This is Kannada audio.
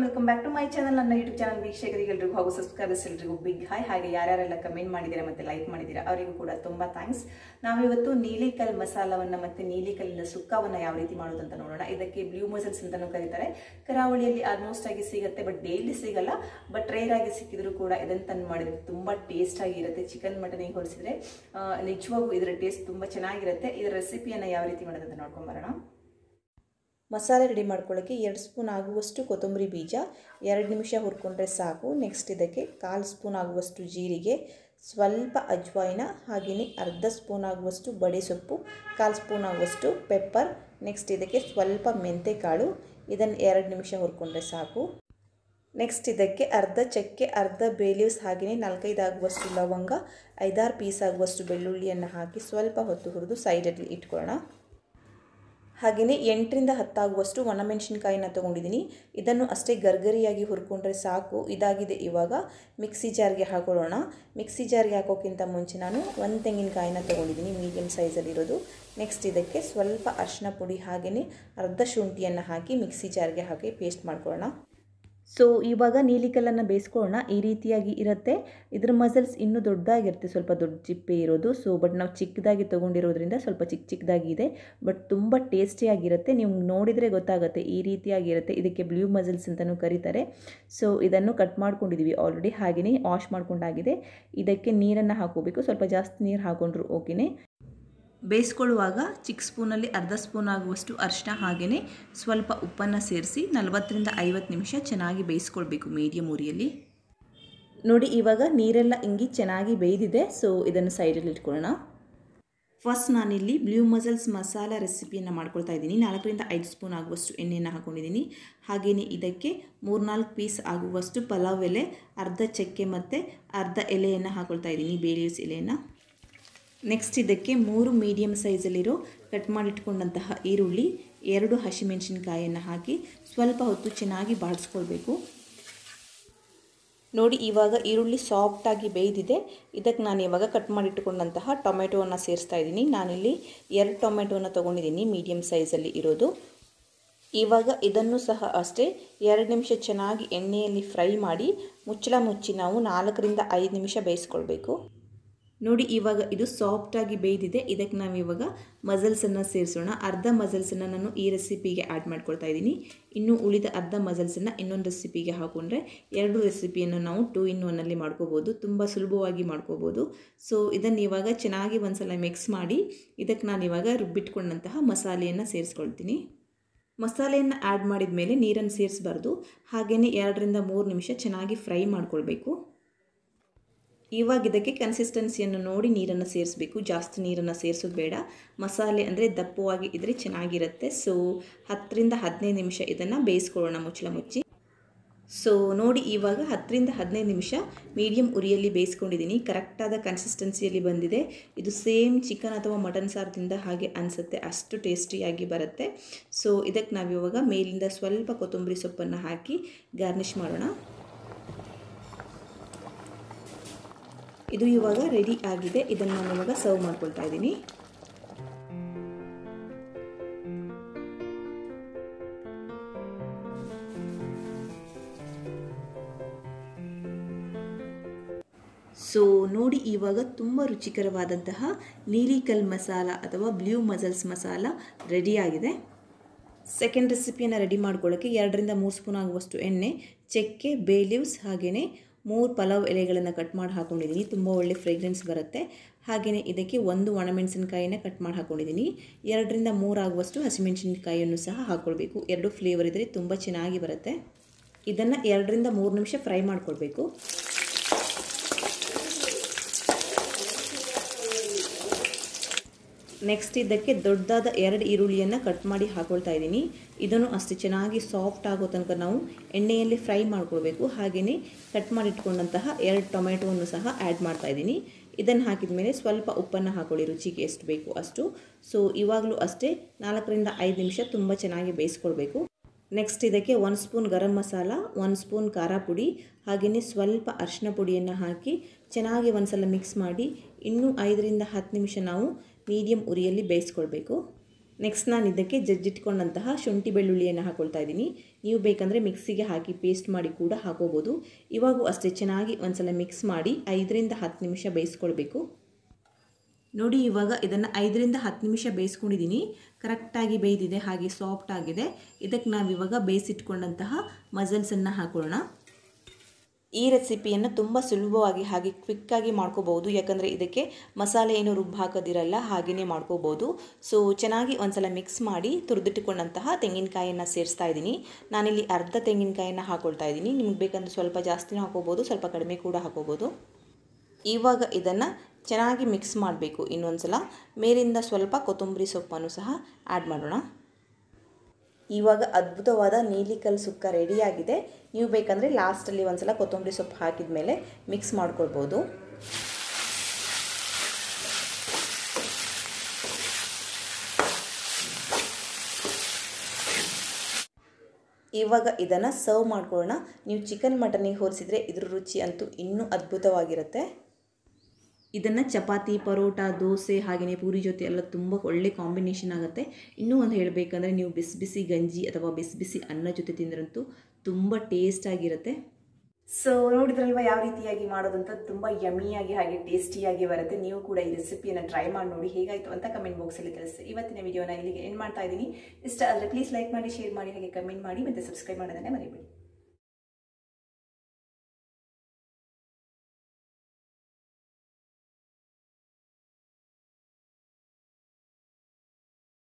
Welcome back to my channel. ನನ್ನ ಯೂಟ್ಯೂಬ್ ಚಾನಲ್ ವೀಕ್ಷಕರಿಗೆಲ್ಲರಿಗೂ ಹಾಗೂ ಸಬ್ಸ್ಕ್ರೈಬರ್ಸ್ ಎಲ್ಲರಿಗೂ ಬಿಗ್ ಹಾಯ್. ಹಾಗೆ ಯಾರ್ಯಾರೆಲ್ಲ ಕಮೆಂಟ್ ಮಾಡಿದ್ದೀರಾ ಮತ್ತೆ ಲೈಕ್ ಮಾಡಿದ್ದೀರಾ ಅವರಿಗೂ ಕೂಡ ತುಂಬಾ ಥ್ಯಾಂಕ್ಸ್. ನಾವಿವತ್ತು ನೀಲಿಕಲ್ ಮಸಾಲವನ್ನ ಮತ್ತೆ ನೀಲಿಕಲ್ಲಿನ ಸುಕ್ಕವನ್ನ ಯಾವ ರೀತಿ ಮಾಡೋದು ಅಂತ ನೋಡೋಣ. ಇದಕ್ಕೆ ಬ್ಲೂ ಮಸಲ್ಸ್ ಅಂತಾನೂ ಕರೀತಾರೆ. ಕರಾವಳಿಯಲ್ಲಿ ಆಲ್ಮೋಸ್ಟ್ ಆಗಿ ಸಿಗುತ್ತೆ, ಬಟ್ ಡೈಲಿ ಸಿಗಲ್ಲ. ಬಟ್ ರೇರ್ ಆಗಿ ಸಿಕ್ಕಿದ್ರು ಕೂಡ ಇದನ್ನ ತಂದು ಮಾಡಿದ್ರೆ ತುಂಬಾ ಟೇಸ್ಟ್ ಆಗಿರುತ್ತೆ. ಚಿಕನ್ ಮಟನ್ ಹೋಲಿಸಿದ್ರೆ ನಿಜವಾಗೂ ಇದರ ಟೇಸ್ಟ್ ತುಂಬಾ ಚೆನ್ನಾಗಿರುತ್ತೆ. ಇದರ ರೆಸಿಪಿಯನ್ನ ಯಾವ ರೀತಿ ಮಾಡೋದು ಅಂತ ನೋಡ್ಕೊಂಡ್ ಬರೋಣ. ಮಸಾಲೆ ರೆಡಿ ಮಾಡ್ಕೊಳ್ಳೋಕ್ಕೆ 2 ಸ್ಪೂನ್ ಆಗುವಷ್ಟು ಕೊತ್ತಂಬರಿ ಬೀಜ 2 ನಿಮಿಷ ಹುರ್ಕೊಂಡ್ರೆ ಸಾಕು. ನೆಕ್ಸ್ಟ್ ಇದಕ್ಕೆ 1/4 ಸ್ಪೂನ್ ಆಗುವಷ್ಟು ಜೀರಿಗೆ, ಸ್ವಲ್ಪ ಅಜ್ವಾಯಿನ, ಹಾಗೆಯೇ ಅರ್ಧ ಸ್ಪೂನ್ ಆಗುವಷ್ಟು ಬಡೆ ಸೊಪ್ಪು, 1/4 ಸ್ಪೂನ್ ಆಗುವಷ್ಟು ಪೆಪ್ಪರ್. ನೆಕ್ಸ್ಟ್ ಇದಕ್ಕೆ ಸ್ವಲ್ಪ ಮೆಂತೆ ಕಾಳು, ಇದನ್ನು 2 ನಿಮಿಷ ಹುರ್ಕೊಂಡ್ರೆ ಸಾಕು. ನೆಕ್ಸ್ಟ್ ಇದಕ್ಕೆ ಅರ್ಧ ಚಕ್ಕೆ, ಅರ್ಧ ಬೇ ಲೀವ್ಸ್, ಹಾಗೆಯೇ 4-5 ಆಗುವಷ್ಟು ಲವಂಗ, 5-6 ಪೀಸ್ ಆಗುವಷ್ಟು ಬೆಳ್ಳುಳ್ಳಿಯನ್ನು ಹಾಕಿ ಸ್ವಲ್ಪ ಹೊತ್ತು ಹುರಿದು ಸೈಡಲ್ಲಿ ಇಟ್ಕೊಳ್ಳೋಣ. ಹಾಗೆಯೇ 8-10 ಆಗುವಷ್ಟು ಒಣಮೆಣಸಿನ್ಕಾಯಿನ ತೊಗೊಂಡಿದ್ದೀನಿ. ಇದನ್ನು ಅಷ್ಟೇ ಗರ್ಗರಿಯಾಗಿ ಹುರ್ಕೊಂಡ್ರೆ ಸಾಕು. ಇದಾಗಿದೆ. ಇವಾಗ ಮಿಕ್ಸಿ ಜಾರ್ಗೆ ಹಾಕೊಳ್ಳೋಣ. ಮಿಕ್ಸಿ ಜಾರ್ಗೆ ಹಾಕೋಕ್ಕಿಂತ ಮುಂಚೆ ನಾನು 1 ತೆಂಗಿನಕಾಯಿನ ತೊಗೊಂಡಿದ್ದೀನಿ, ಮೀಡಿಯಮ್ ಸೈಜಲ್ಲಿರೋದು. ನೆಕ್ಸ್ಟ್ ಇದಕ್ಕೆ ಸ್ವಲ್ಪ ಅರಿಶಿನ ಪುಡಿ ಹಾಗೆಯೇ ಅರ್ಧ ಶುಂಠಿಯನ್ನು ಹಾಕಿ ಮಿಕ್ಸಿ ಜಾರ್ಗೆ ಹಾಕಿ ಪೇಸ್ಟ್ ಮಾಡ್ಕೊಳ್ಳೋಣ. ಸೊ ಇವಾಗ ನೀಲಿಕಲ್ಲನ್ನು ಬೇಯಿಸ್ಕೊಳ್ಳೋಣ. ಈ ರೀತಿಯಾಗಿ ಇರುತ್ತೆ. ಇದರ ಮಸಲ್ಸ್ ಇನ್ನೂ ದೊಡ್ಡದಾಗಿರುತ್ತೆ, ಸ್ವಲ್ಪ ದೊಡ್ಡ ಚಿಪ್ಪೆ ಇರೋದು. ಸೊ ಬಟ್ ನಾವು ಚಿಕ್ಕದಾಗಿ ತೊಗೊಂಡಿರೋದ್ರಿಂದ ಸ್ವಲ್ಪ ಚಿಕ್ಕದಾಗಿ ಇದೆ, ಬಟ್ ತುಂಬ ಟೇಸ್ಟಿಯಾಗಿರುತ್ತೆ. ನೀವು ನೋಡಿದರೆ ಗೊತ್ತಾಗುತ್ತೆ ಈ ರೀತಿಯಾಗಿರುತ್ತೆ. ಇದಕ್ಕೆ ಬ್ಲೂ ಮಸಲ್ಸ್ ಅಂತಲೂ ಕರೀತಾರೆ. ಸೊ ಇದನ್ನು ಕಟ್ ಮಾಡ್ಕೊಂಡಿದ್ದೀವಿ ಆಲ್ರೆಡಿ, ಹಾಗೆಯೇ ವಾಶ್ ಮಾಡ್ಕೊಂಡಾಗಿದೆ. ಇದಕ್ಕೆ ನೀರನ್ನು ಹಾಕೋಬೇಕು, ಸ್ವಲ್ಪ ಜಾಸ್ತಿ ನೀರು ಹಾಕೊಂಡ್ರು ಓಕೆನೇ. ಬೇಯಿಸ್ಕೊಳ್ಳುವಾಗ ಚಿಕ್ಕ ಸ್ಪೂನಲ್ಲಿ ಅರ್ಧ ಸ್ಪೂನ್ ಆಗುವಷ್ಟು ಅರಿಶಿನ ಹಾಗೆಯೇ ಸ್ವಲ್ಪ ಉಪ್ಪನ್ನು ಸೇರಿಸಿ 40-50 ನಿಮಿಷ ಚೆನ್ನಾಗಿ ಬೇಯಿಸ್ಕೊಳ್ಬೇಕು ಮೀಡಿಯಮ್ ಉರಿಯಲ್ಲಿ. ನೋಡಿ ಇವಾಗ ನೀರೆಲ್ಲ ಇಂಗಿ ಚೆನ್ನಾಗಿ ಬೇಯ್ದಿದೆ. ಸೊ ಇದನ್ನು ಸೈಡಲ್ಲಿ ಇಟ್ಕೊಳ್ಳೋಣ. ಫಸ್ಟ್ ನಾನಿಲ್ಲಿ ಬ್ಲೂ ಮಸಲ್ಸ್ ಮಸಾಲ ರೆಸಿಪಿಯನ್ನು ಮಾಡ್ಕೊಳ್ತಾ ಇದ್ದೀನಿ. 4-5 ಸ್ಪೂನ್ ಆಗುವಷ್ಟು ಎಣ್ಣೆಯನ್ನು ಹಾಕ್ಕೊಂಡಿದ್ದೀನಿ. ಹಾಗೆಯೇ ಇದಕ್ಕೆ 3-4 ಪೀಸ್ ಆಗುವಷ್ಟು ಪಲಾವ್ ಎಲೆ, ಅರ್ಧ ಚಕ್ಕೆ ಮತ್ತು ಅರ್ಧ ಎಲೆಯನ್ನು ಹಾಕ್ಕೊಳ್ತಾ ಇದ್ದೀನಿ, ಬೇ ಲೀವ್ಸ್ ಎಲೆಯನ್ನು. ನೆಕ್ಸ್ಟ್ ಇದಕ್ಕೆ 3 ಮೀಡಿಯಮ್ ಸೈಜಲ್ಲಿರೋ ಕಟ್ ಮಾಡಿಟ್ಕೊಂಡಂತಹ ಈರುಳ್ಳಿ, 2 ಹಸಿಮೆಣಸಿನ್ಕಾಯಿಯನ್ನು ಹಾಕಿ ಸ್ವಲ್ಪ ಹೊತ್ತು ಚೆನ್ನಾಗಿ ಬಾಡಿಸ್ಕೊಳ್ಬೇಕು. ನೋಡಿ ಇವಾಗ ಈರುಳ್ಳಿ ಸಾಫ್ಟಾಗಿ ಬೇಯ್ದಿದೆ. ಇದಕ್ಕೆ ನಾನು ಇವಾಗ ಕಟ್ ಮಾಡಿಟ್ಟುಕೊಂಡಂತಹ ಟೊಮೆಟೊವನ್ನು ಸೇರಿಸ್ತಾ ಇದ್ದೀನಿ. ನಾನಿಲ್ಲಿ 2 ಟೊಮೆಟೊನ ತೊಗೊಂಡಿದ್ದೀನಿ, ಮೀಡಿಯಮ್ ಸೈಜಲ್ಲಿ ಇರೋದು. ಇವಾಗ ಇದನ್ನು ಸಹ ಅಷ್ಟೇ 2 ನಿಮಿಷ ಚೆನ್ನಾಗಿ ಎಣ್ಣೆಯಲ್ಲಿ ಫ್ರೈ ಮಾಡಿ ಮುಚ್ಚಳ ಮುಚ್ಚಿ ನಾವು 4-5 ನಿಮಿಷ ಬೇಯಿಸ್ಕೊಳ್ಬೇಕು. ನೋಡಿ ಇವಾಗ ಇದು ಸಾಫ್ಟಾಗಿ ಬೇಯ್ದಿದೆ. ಇದಕ್ಕೆ ನಾವು ಇವಾಗ ಮಸಲ್ಸನ್ನು ಸೇರಿಸೋಣ. ಅರ್ಧ ಮಸಲ್ಸನ್ನು ನಾನು ಈ ರೆಸಿಪಿಗೆ ಆ್ಯಡ್ ಮಾಡ್ಕೊಳ್ತಾ ಇದ್ದೀನಿ. ಇನ್ನು ಉಳಿದ ಅರ್ಧ ಮಸಲ್ಸನ್ನು ಇನ್ನೊಂದು ರೆಸಿಪಿಗೆ ಹಾಕೊಂಡ್ರೆ 2 ರೆಸಿಪಿಯನ್ನು ನಾವು 2 in 1 ಮಾಡ್ಕೋಬೋದು, ತುಂಬ ಸುಲಭವಾಗಿ ಮಾಡ್ಕೋಬೋದು. ಸೊ ಇದನ್ನು ಇವಾಗ ಚೆನ್ನಾಗಿ ಒಂದ್ಸಲ ಮಿಕ್ಸ್ ಮಾಡಿ ಇದಕ್ಕೆ ನಾನು ಇವಾಗ ರುಬ್ಬಿಟ್ಕೊಂಡಂತಹ ಮಸಾಲೆಯನ್ನು ಸೇರಿಸ್ಕೊಳ್ತೀನಿ. ಮಸಾಲೆಯನ್ನು ಆ್ಯಡ್ ಮಾಡಿದ ಮೇಲೆ ನೀರನ್ನು ಸೇರಿಸಬಾರ್ದು. ಹಾಗೆಯೇ 2-3 ನಿಮಿಷ ಚೆನ್ನಾಗಿ ಫ್ರೈ ಮಾಡ್ಕೊಳ್ಬೇಕು. ಇವಾಗ ಇದಕ್ಕೆ ಕನ್ಸಿಸ್ಟೆನ್ಸಿಯನ್ನು ನೋಡಿ ನೀರನ್ನು ಸೇರಿಸಬೇಕು, ಜಾಸ್ತಿ ನೀರನ್ನು ಸೇರಿಸೋದು ಬೇಡ. ಮಸಾಲೆ ಅಂದರೆ ದಪ್ಪವಾಗಿ ಇದ್ದರೆ ಚೆನ್ನಾಗಿರುತ್ತೆ. ಸೊ 10-15 ನಿಮಿಷ ಇದನ್ನು ಬೇಯಿಸ್ಕೊಳ್ಳೋಣ ಮುಚ್ಚಳ ಮುಚ್ಚಿ. ಸೊ ನೋಡಿ ಇವಾಗ 10-15 ನಿಮಿಷ ಮೀಡಿಯಮ್ ಉರಿಯಲ್ಲಿ ಬೇಯಿಸ್ಕೊಂಡಿದ್ದೀನಿ. ಕರೆಕ್ಟಾದ ಕನ್ಸಿಸ್ಟೆನ್ಸಿಯಲ್ಲಿ ಬಂದಿದೆ. ಇದು ಸೇಮ್ ಚಿಕನ್ ಅಥವಾ ಮಟನ್ ಸಾರದಿಂದ ಹಾಗೆ ಅನಿಸುತ್ತೆ, ಅಷ್ಟು ಟೇಸ್ಟಿಯಾಗಿ ಬರುತ್ತೆ. ಸೊ ಇದಕ್ಕೆ ನಾವು ಇವಾಗ ಮೇಲಿಂದ ಸ್ವಲ್ಪ ಕೊತ್ತಂಬರಿ ಸೊಪ್ಪನ್ನು ಹಾಕಿ ಗಾರ್ನಿಷ್ ಮಾಡೋಣ. ಇದು ಇವಾಗ ರೆಡಿ ಆಗಿದೆ. ಇದನ್ನು ನಾನು ಇವಾಗ ಸರ್ವ್ ಮಾಡ್ಕೊಳ್ತಾ ಇದ್ದೀನಿ. ಸೊ ನೋಡಿ ಇವಾಗ ತುಂಬ ರುಚಿಕರವಾದಂತಹ ನೀಲಿಕಲ್ ಮಸಾಲ ಅಥವಾ ಬ್ಲೂ ಮಸಲ್ಸ್ ಮಸಾಲ ರೆಡಿಯಾಗಿದೆ. ಸೆಕೆಂಡ್ ರೆಸಿಪಿಯನ್ನು ರೆಡಿ ಮಾಡ್ಕೊಳ್ಳೋಕ್ಕೆ 2-3 ಸ್ಪೂನ್ ಆಗುವಷ್ಟು ಎಣ್ಣೆ, ಚಕ್ಕೆ, ಬೇ ಲೀವ್ಸ್ ಹಾಗೆಯೇ 3 ಪಲಾವ್ ಎಲೆಗಳನ್ನು ಕಟ್ ಮಾಡಿ ಹಾಕ್ಕೊಂಡಿದ್ದೀನಿ. ತುಂಬ ಒಳ್ಳೆ ಫ್ರೇಗ್ರೆನ್ಸ್ ಬರುತ್ತೆ. ಹಾಗೆಯೇ ಇದಕ್ಕೆ 1 ಒಣಮೆಣಸಿನ್ಕಾಯಿನ ಕಟ್ ಮಾಡಿ ಹಾಕ್ಕೊಂಡಿದ್ದೀನಿ. 2-3 ಆಗುವಷ್ಟು ಹಸಿಮೆಣಸಿನ್ಕಾಯಿಯನ್ನು ಸಹ ಹಾಕ್ಕೊಳ್ಬೇಕು. 2 ಫ್ಲೇವರ್ ಇದ್ದರೆ ತುಂಬ ಚೆನ್ನಾಗಿ ಬರುತ್ತೆ. ಇದನ್ನು 2-3 ನಿಮಿಷ ಫ್ರೈ ಮಾಡ್ಕೊಳ್ಬೇಕು. ನೆಕ್ಸ್ಟ್ ಇದಕ್ಕೆ ದೊಡ್ಡದಾದ 2 ಈರುಳ್ಳಿಯನ್ನು ಕಟ್ ಮಾಡಿ ಹಾಕ್ಕೊಳ್ತಾ ಇದ್ದೀನಿ. ಇದನ್ನು ಅಷ್ಟೇ ಚೆನ್ನಾಗಿ ಸಾಫ್ಟ್ ಆಗೋ ತನಕ ನಾವು ಎಣ್ಣೆಯಲ್ಲಿ ಫ್ರೈ ಮಾಡ್ಕೊಳ್ಬೇಕು. ಹಾಗೆಯೇ ಕಟ್ ಮಾಡಿಟ್ಕೊಂಡಂತಹ 2 ಟೊಮೆಟೊವನ್ನು ಸಹ ಆ್ಯಡ್ ಮಾಡ್ತಾ ಇದ್ದೀನಿ. ಇದನ್ನು ಹಾಕಿದ ಮೇಲೆ ಸ್ವಲ್ಪ ಉಪ್ಪನ್ನು ಹಾಕೊಳ್ಳಿ, ರುಚಿಗೆ ಎಷ್ಟು ಬೇಕು ಅಷ್ಟು. ಸೊ ಇವಾಗಲೂ ಅಷ್ಟೇ 4-5 ನಿಮಿಷ ತುಂಬ ಚೆನ್ನಾಗಿ ಬೇಯಿಸ್ಕೊಳ್ಬೇಕು. ನೆಕ್ಸ್ಟ್ ಇದಕ್ಕೆ 1 ಸ್ಪೂನ್ ಗರಂ ಮಸಾಲ, 1 ಸ್ಪೂನ್ ಖಾರ ಪುಡಿ ಹಾಗೆಯೇ ಸ್ವಲ್ಪ ಅರಿಶಿನ ಪುಡಿಯನ್ನು ಹಾಕಿ ಚೆನ್ನಾಗಿ ಒಂದ್ಸಲ ಮಿಕ್ಸ್ ಮಾಡಿ ಇನ್ನೂ 5-10 ನಿಮಿಷ ನಾವು ಮೀಡಿಯಮ್ ಉರಿಯಲ್ಲಿ ಬೇಯಿಸ್ಕೊಳ್ಬೇಕು. ನೆಕ್ಸ್ಟ್ ನಾನು ಇದಕ್ಕೆ ಜಜ್ಜಿಟ್ಕೊಂಡಂತಹ ಶುಂಠಿ ಬೆಳ್ಳುಳ್ಳಿಯನ್ನು ಹಾಕೊಳ್ತಾ ಇದ್ದೀನಿ. ನೀವು ಬೇಕಂದರೆ ಮಿಕ್ಸಿಗೆ ಹಾಕಿ ಪೇಸ್ಟ್ ಮಾಡಿ ಕೂಡ ಹಾಕೋಬೋದು. ಇವಾಗೂ ಅಷ್ಟೇ ಚೆನ್ನಾಗಿ ಒಂದ್ಸಲ ಮಿಕ್ಸ್ ಮಾಡಿ 5 ರಿಂದ 10 ನಿಮಿಷ ಬೇಯಿಸ್ಕೊಳ್ಬೇಕು. ನೋಡಿ, ಇವಾಗ ಇದನ್ನು 5 ರಿಂದ 10 ನಿಮಿಷ ಬೇಯಿಸ್ಕೊಂಡಿದ್ದೀನಿ. ಕರೆಕ್ಟಾಗಿ ಬೇಯ್ದಿದೆ, ಹಾಗೆ ಸಾಫ್ಟ್ ಆಗಿದೆ. ಇದಕ್ಕೆ ನಾವಿವಾಗ ಬೇಯಿಸಿಟ್ಕೊಂಡಂತಹ ಮಸಲ್ಸನ್ನು ಹಾಕೊಳ್ಳೋಣ. ಈ ರೆಸಿಪಿಯನ್ನು ತುಂಬ ಸುಲಭವಾಗಿ ಹಾಗೆ ಕ್ವಿಕ್ಕಾಗಿ ಮಾಡ್ಕೋಬೋದು, ಯಾಕಂದರೆ ಇದಕ್ಕೆ ಮಸಾಲೆ ಏನು ರುಬ್ಬು ಹಾಕೋದಿರಲ್ಲ, ಹಾಗೆಯೇ ಮಾಡ್ಕೋಬೋದು. ಸೊ ಚೆನ್ನಾಗಿ ಒಂದ್ಸಲ ಮಿಕ್ಸ್ ಮಾಡಿ ತುರಿದಿಟ್ಟುಕೊಂಡಂತಹ ತೆಂಗಿನಕಾಯಿಯನ್ನು ಸೇರಿಸ್ತಾ ಇದ್ದೀನಿ. ನಾನಿಲ್ಲಿ ಅರ್ಧ ತೆಂಗಿನಕಾಯಿಯನ್ನು ಹಾಕೊಳ್ತಾ ಇದ್ದೀನಿ. ನಿಮ್ಗೆ ಬೇಕಂದ್ರೆ ಸ್ವಲ್ಪ ಜಾಸ್ತಿನೂ ಹಾಕೋಬೋದು, ಸ್ವಲ್ಪ ಕಡಿಮೆ ಕೂಡ ಹಾಕೋಬೋದು. ಇವಾಗ ಇದನ್ನು ಚೆನ್ನಾಗಿ ಮಿಕ್ಸ್ ಮಾಡಬೇಕು. ಇನ್ನೊಂದು ಸಲ ಮೇಲಿಂದ ಸ್ವಲ್ಪ ಕೊತ್ತಂಬರಿ ಸೊಪ್ಪನ್ನು ಸಹ ಆ್ಯಡ್ ಮಾಡೋಣ. ಇವಾಗ ಅದ್ಭುತವಾದ ನೀಲಿಕಲ್ ಸುಕ್ಕ ರೆಡಿಯಾಗಿದೆ. ನೀವು ಬೇಕಂದರೆ ಲಾಸ್ಟಲ್ಲಿ ಒಂದು ಸಲ ಕೊತ್ತಂಬರಿ ಸೊಪ್ಪು ಹಾಕಿದ ಮೇಲೆ ಮಿಕ್ಸ್ ಮಾಡ್ಕೊಳ್ಬೋದು. ಇವಾಗ ಇದನ್ನು ಸರ್ವ್ ಮಾಡ್ಕೊಳ್ಳೋಣ. ನೀವು ಚಿಕನ್ ಮಟನಿಗೆ ಹೋಲಿಸಿದರೆ ಇದ್ರ ರುಚಿ ಅಂತೂ ಇನ್ನೂ ಅದ್ಭುತವಾಗಿರುತ್ತೆ. ಇದನ್ನು ಚಪಾತಿ, ಪರೋಟ, ದೋಸೆ ಹಾಗೆಯೇ ಪೂರಿ ಜೊತೆ ಎಲ್ಲ ತುಂಬ ಒಳ್ಳೆ ಕಾಂಬಿನೇಷನ್ ಆಗುತ್ತೆ. ಇನ್ನೂ ಒಂದು ಹೇಳಬೇಕಂದ್ರೆ ನೀವು ಬಿಸಿ ಬಿಸಿ ಗಂಜಿ ಅಥವಾ ಬಿಸಿ ಬಿಸಿ ಅನ್ನ ಜೊತೆ ತಿಂದ್ರಂತೂ ತುಂಬ ಟೇಸ್ಟಾಗಿರುತ್ತೆ. ಸೊ ನೋಡಿದ್ರಲ್ವ ಯಾವ ರೀತಿಯಾಗಿ ಮಾಡೋದಂತ, ತುಂಬ ಯಮಿಯಾಗಿ ಹಾಗೆ ಟೇಸ್ಟಿಯಾಗಿ ಬರುತ್ತೆ. ನೀವು ಕೂಡ ಈ ರೆಸಿಪಿಯನ್ನು ಟ್ರೈ ಮಾಡಿ ನೋಡಿ, ಹೇಗಾಯಿತು ಅಂತ ಕಮೆಂಟ್ ಬಾಕ್ಸಲ್ಲಿ ತಿಳಿಸಿ. ಇವತ್ತಿನ ವಿಡಿಯೋನ ಇಲ್ಲಿಗೆ ಎಂಡ್ ಮಾಡ್ತಾ ಇದ್ದೀನಿ. ಇಷ್ಟ ಆದರೆ ಪ್ಲೀಸ್ ಲೈಕ್ ಮಾಡಿ, ಶೇರ್ ಮಾಡಿ, ಹಾಗೆ ಕಮೆಂಟ್ ಮಾಡಿ, ಮತ್ತು ಸಬ್ಸ್ಕ್ರೈಬ್ ಮಾಡೋದನ್ನೇ ಮರಿಬೇಡಿ.